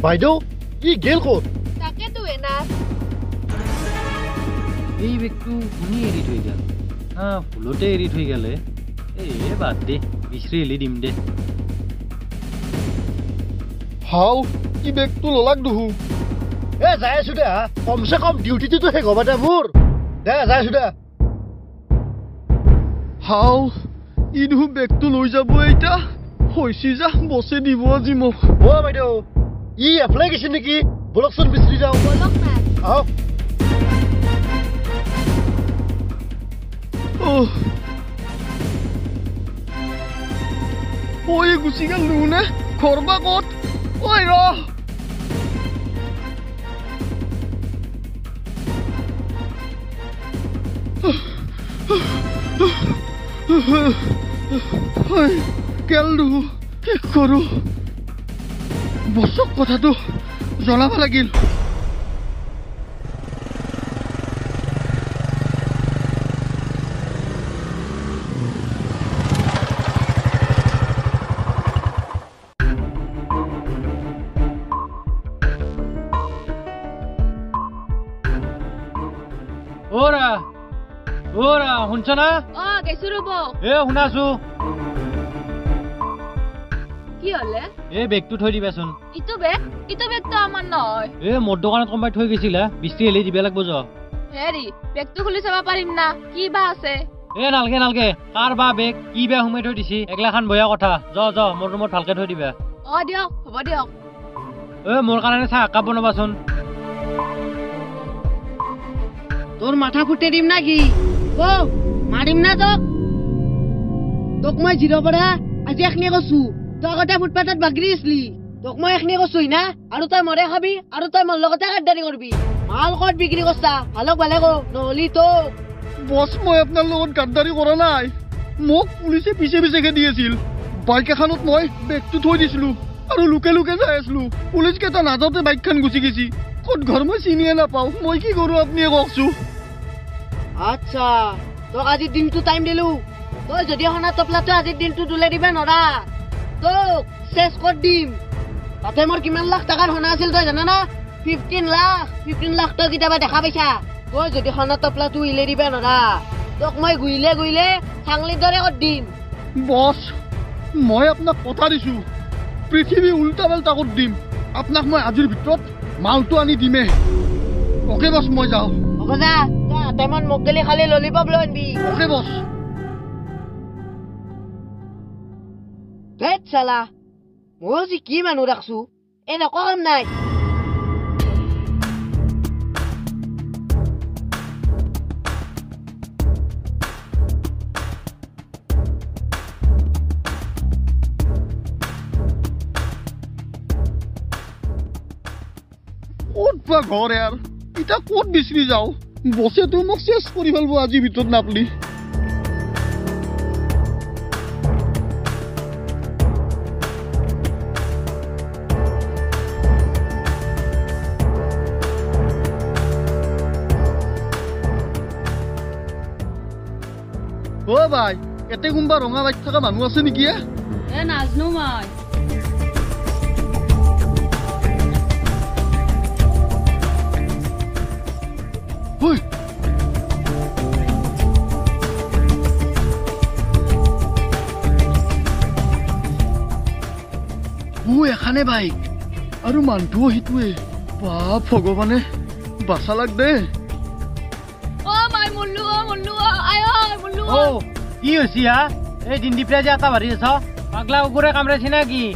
বাইদেউ ই গেল ক'ত তাকেতো এনা এই বেগটো শুনি এৰি থৈ গেল ফুলতে এৰি থৈ গেলে এই বাদ দে বিচাৰি এলি দিম দে হাও ই বেগটো ললাক দুহু যাই আছো দে কমচে কম ডিউটিটো শেষ হ'ব দে মোৰ দে যাই আছো দে হাও ই দুহু বেগটো লৈ যাব এতিয়া হৈছি যা বছে দিব আজি মোক বাইদেউ ই এফালে গৈছে নেকি বলকচোন বিচাৰি যাওঁ বলক না আহক ঐ গুচি গেল নে ঘৰবা ক'ত ঐ কেলু শেষ কৰো বছক কথাটো জনাব লাগিল ওরা শুনছ না গেছো ৰব শুনাছো কি হলে বেগটো থৈ দিবাচোন ইটো বেগটো আমাৰ নহয় মোৰ দোকানত কোনোবাই থৈ গৈছিলে বিস্তি এলি দিব লাগিব য হেৰি বেগটো খুলি চাব পাৰিম না কি বা আছে নালগে কাৰ বা বেগ কি বা সোমাই থৈ দিছি একলাখান বয়া কথা য মোৰ ৰুমত ভালকে থৈ দিবা দিয়ক হ'ব দিয়ক মোৰ কাৰণে চাহ একাপ বনাবাচোন তোর মাথা ফুটে দিম নাকি মারিম না তোক মই জিরো পৰা আজি এখনি কৈছো তই আগতে ফুটপাথত বাগৰি আছিলি তোক মই এখনি কৈছো না আৰু তই মৰে খাবি আৰু তই মোৰ লগতে গাদ্দাৰি কৰবি মাল কত বিক্ৰী কৰছা ভালক ভালে কো নহলি তো বছ মই আপোনাৰ লগত গাদ্দাৰি কৰা নাই মোক পুলিচে পিছে খেদি আছিল বাইক এখনত মই বেগটো থৈ দিছিলো আৰু লুকে যাই আছিলো পুলিচ কেইটা নাযাওঁতে বাইকখন গুচি গেছি ক'ত ঘৰ মই চিনিয়ে নাপাওঁ মই কি কৰো আপুনি কওকচো আচ্ছা তোক আজিৰ দিনটো টাইম দিলো তই যদি হনা টপলাটো আজিৰ দিনটো দুলাই দিবা নৰা তোক চেছ কৰি দিম তাতে মোৰ কিমান লাখ টকাৰ হনা আছিল তই জানা না 15 লাখ তই কেতিয়াবা দেখা পাইছা তই যদি হনা টপলাটো উলাই দিবা নৰা তোক মই গুইলে চাংলিৰ দৰে কৰি দিম বছ মই আপোনাক কথা দিছো পৃথিৱী উল্টা পাল্টা কৰি দিম আপোনাক মই আজিৰ ভিতৰত মালটো আনি দিমে ওকে বছ মই যাওঁ হ'ব যা তই হাতেমন মোক গেলি খালি ললিপপ লৈ আনবি ওকে বছ ধেত চালা মই যি কি মানুহ ৰাখছো এনেকুৱা কাম নাই ক'ত বা ঘৰ ইয়াৰ এতিয়া ক'ত বিচাৰি যাওঁ বছেতো মোক চেছ কৰি পেলাব আজিৰ ভিতৰত নাপলি ভাই এতে কোনোবা ৰঙা বাইক থকা মানুহ আছে নেকি নাজনো মই এখানে বাইক আৰু মানুহটো সিটোৱে বাপ ভগৱানে বাচা লাগ দে কি হৈছে এই দিনদিপৰা যে এটা ভাৰি আছ পাগলা কুকুৰে কামৰাইছে না কি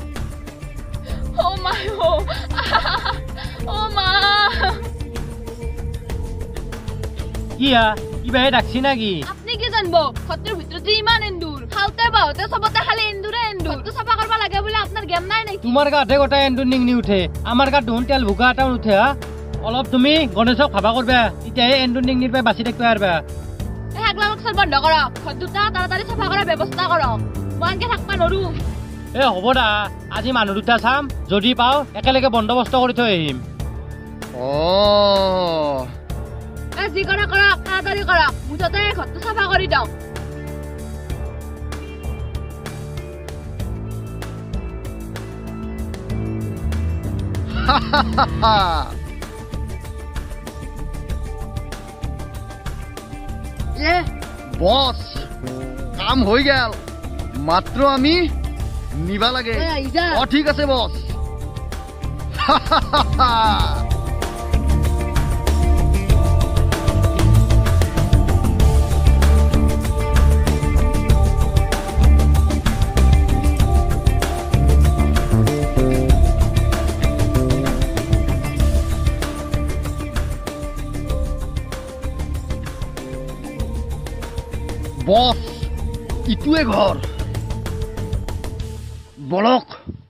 কিবা ডাকছি না কি আপনি কি জানব ঘৰটোৰ ভিতৰত যে ইমান এন্দুৰ খাওঁতে বাওঁতে চবতে খালি এন্দুৰে এন্দুৰ ঘৰটো চাফা কৰিব লাগে বোলে আপোনাৰ জ্ঞান নাই নেকি তোমাৰ গাতে গোটাই এন্দুৰ নিংনি উঠে আমাৰ গাত দেখোন তেল ভুগা এটা উঠে অলপ তুমি গণেশক ভাবা কৰবা তেতিয়াহে এন্দুৰ নিংনিৰ পৰা বাচি থাকিব পাৰিবা হেগলামকচল বন্ধ কৰক ঘৰ দুটা তাড়াতাড়ি চাফা কৰাৰ ব্যৱস্থা কৰক মই আনকে থাকবা নৰো হ'ব দা আজি মানুহ দুটা চাম যদি পাওঁ একেলগে বন্দবস্ত কৰি থৈ আহিম যি কৰা কৰক তাড়াতাড়ি কৰক মুঠতে ঘৰটো চাফা কৰি দিয়ক যে বস কাম হৈ গেল মাত্ৰ আমি নিবা লাগে ঐ, আহি যা। ঠিক আছে বস বস ইটোৱে ঘৰ বলক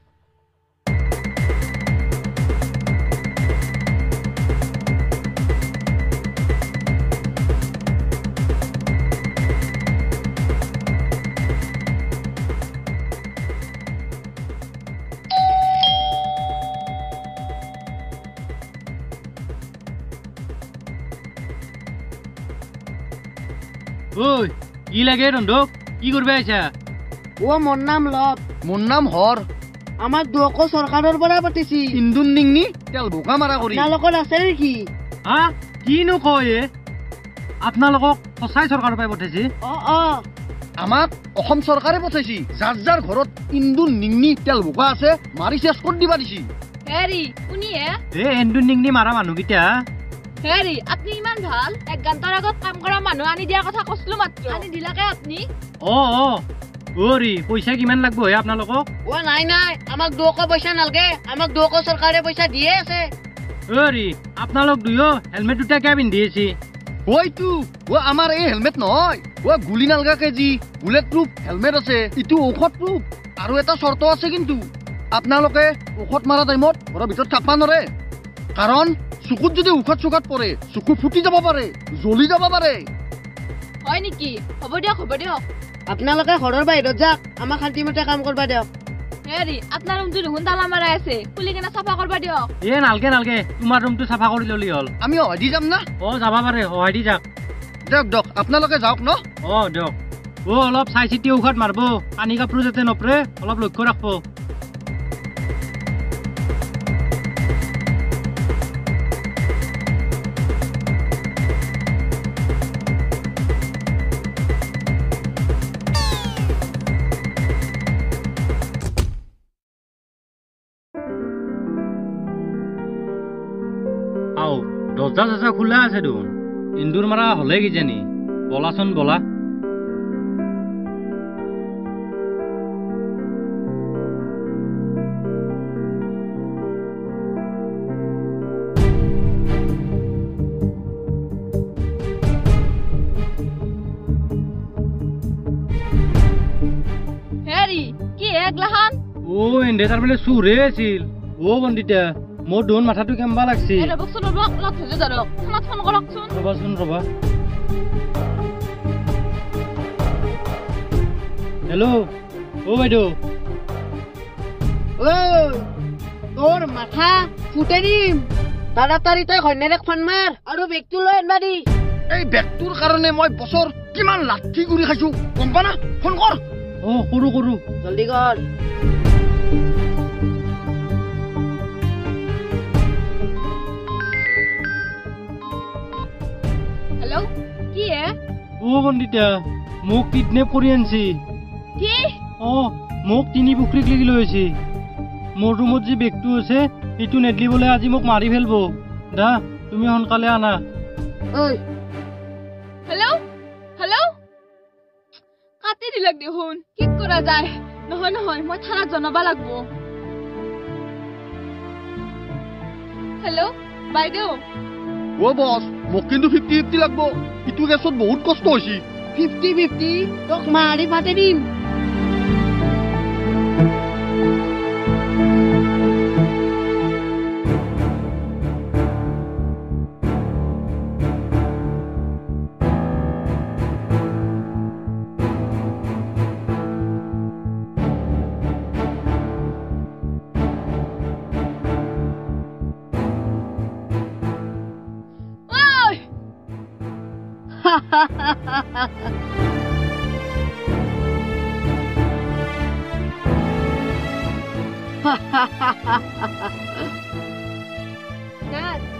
ঐ কি লাগে ৰন্ধক কি কৰিব আহিছা ও মোৰ নাম লব মোৰ নাম হৰ আমাক দুকো চৰকাৰৰ পৰা পাতিছি ইন্দুন নিংনি তেল বোকা মাৰা কৰি আপোনালোকৰ আছে নেকি হা কিনো কয় আপোনালোকক সঁচাই চৰকাৰৰ পৰা পঠাইছে অ আমাক অসম চৰকাৰে পঠাইছি যাৰ যাৰ ঘৰত ইন্দুন নিংনি তেল বোকা আছে মাৰি চেছ কৰি দিবা দিছি হেৰি শুনিয়ে এন্দুৰ নিংনি মাৰা মানুহকেইটা হেৰি আপুনি ইমান ভাল 1 ঘণ্টাৰ আগত কাম কৰা মানুহ আনি দিয়াৰ কথা কৈছিলো মাত্ৰ আনি দিলাকে আপুনি অৰি পইচা কিমান লাগব হে আপোনালোকক ও নাই নাই আমাক দুকো পইচা নালগে আমাক দুকো চৰকাৰে পইচা দিয়ে আছে অৰি আপোনালোক দুয়ো হেলমেট দুটা কিয় পিন্ধি আছে ওইটো আমাৰ এই হেলমেট নহয় গুলি নালগা কেজি বুলেট প্ৰুফ হেলমেট আছে ইটো ঔষধ প্ৰুফ আৰু এটা চৰ্ত আছে কিন্তু আপোনালোকে ঔষধ মাৰা টাইমত ঘৰৰ ভিতৰত থাকবা নৰে কাৰণ চকুত যদি ঔষধ চুকাত পৰে চকু ফুটি যাব পাৰে জ্বলি যাব পাৰে হয় নেকি হ'ব দিয়ক আপোনালোকে ঘৰৰ বাহিৰত যাওক আমাক শান্তিমতে কাম কৰবা দিয়ক হেৰি আপোনাৰ ৰুমটো দেখোন তালা মাৰা আছে খুলি কেনে চাফা কৰবা দিয়ক নালগে তোমাৰ ৰুমটো চাফা কৰি ললি হ'ল আমি সহায় দি যাম না যাবা পাৰে সহায় দি যাক দিয়ক আপোনালোকে যাওক ন দিয়ক অলপ চাই চিতি ঔষধ মাৰব পানী কাপোৰ যাতে নপৰে অলপ লক্ষ্য ৰাখব দরজা চজা খোলা আছে দেখোন ইন্দুর মারা হলে কিজানি বলাচোন বলা হেৰি কি একলাহান এন্দে তাৰ মানে চুৰে আছিল বন্দিতা মোৰ দোন মাথাটো কেম্বা লাগছি ৰবকচোন অলপ ধৈৰ্য ধৰক ফোনত ফোন কৰকচোন ৰবা হেল্ল' বাইদেউ তোৰ মাথা ফুটে দিম তাড়াতাড়ি তই ঘৈণীয়েক ফোন মাৰ আৰু বেগটো লৈ আনবা দি এই বেগটোৰ কাৰণে মই বছৰ কিমান লাঠি গুৰি খাইছো গম পা না ফোন কৰ কৰো জলদি কৰ হেল্ল' কি বন্দিতা মোক কিডনেপ কৰি আনছি কি মোক তিনি পুখুৰীক লাগি লৈ আহিছে মোৰ ৰুমত যি বেগটো আছে সেইটো নেদলি বোলে আজি মোক মাৰি ফেলব দা তুমি সোনকালে আনা হেল্ল' কাটি দিলাক দেখোন কি কৰা যায় নহয় মই থানাত জনাব লাগব হেল্ল' বাইদেউ বস মোক কিন্তু 50-50 লাগব ইটো কেছত বহুত কষ্ট হৈছে 50-50 তোক মাৰি ফাটে দিম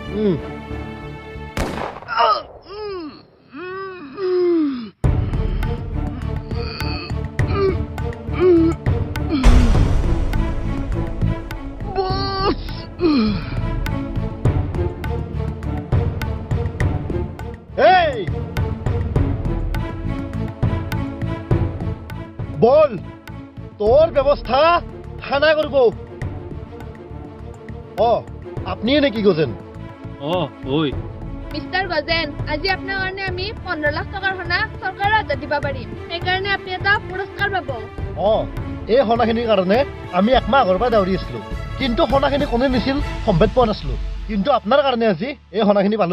বছ এই বল তোর ব্যবস্থা থানা করব আপনি নাকি গোজেন ওই মিষ্টাৰ গজেন আজি আপোনাৰ কাৰণে আমি 15 লাখ টকাৰ সোণা চৰকাৰৰ হাতত দিব পাৰিম সেইকাৰণে আপুনি এটা পুৰস্কাৰ পাব এই সোণাখিনিৰ কাৰণে আমি একমাহ আগৰ পৰা দাউৰি আছিলো কিন্তু সোণাখিনি কোনে নিছিল সম্ভেদ পোৱা নাছিলো কিন্তু আপোনাৰ কাৰণে আজি এই সোণাখিনি পালো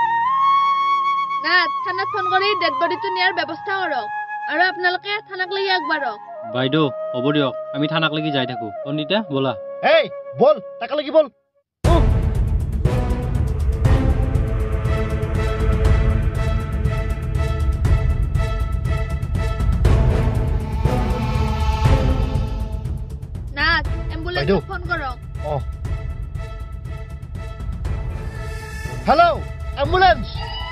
না থানাত ফোন কৰি ডেড বডিটো নিয়াৰ ব্যৱস্থা কৰক আৰু আপোনালোকে থানাক লাগি আগবাঢ়ক বাইদেউ হ'ব দিয়ক আমি থানাক লাগি যাই থাকো পণ্ডিতা ব'লা এই বল টাকা লাগি বল না এম্বুলেন্স বাইদেউ। ফোন কৰক হেল্ল' এম্বুলেন্স